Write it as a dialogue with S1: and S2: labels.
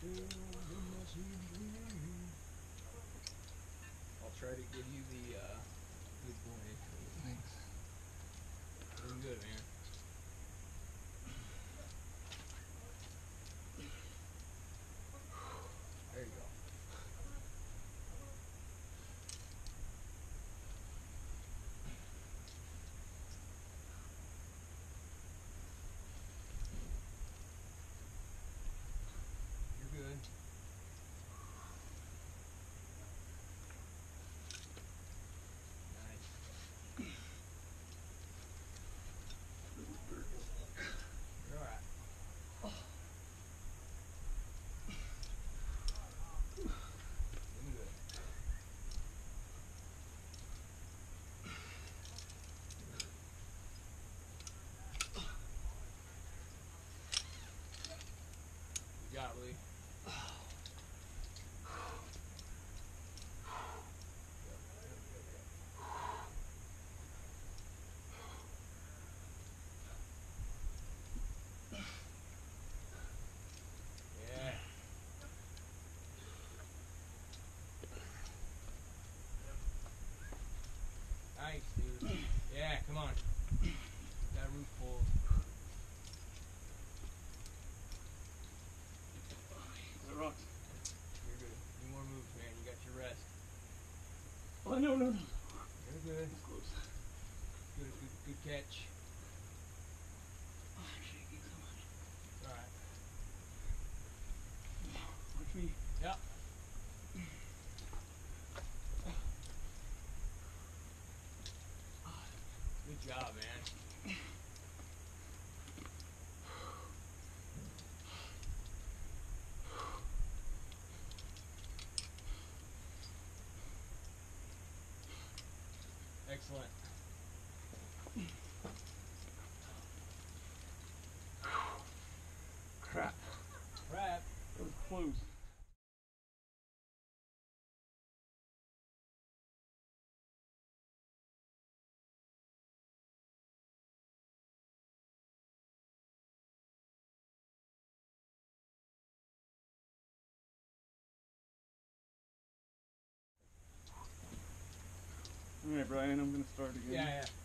S1: I'll try to give you the good boy.
S2: Thanks.
S1: Doing good, man. There you go. You're good. Nice. You're alright. Doing good. You got it, Lee. Yeah. Nice, dude. Yeah, come on. That roof full.
S2: The rocks.
S1: You're good. Any more moves, man. You got your rest.
S2: Oh, no.
S1: You're good.
S2: It's close.
S1: Good catch.
S2: Oh, I'm shaking so much.
S1: It's alright.
S2: Watch me.
S1: Yep. Good job, man. Excellent.
S2: Crap.
S1: Crap.
S2: That was close. Alright, Brian, I'm gonna start again.
S1: Yeah.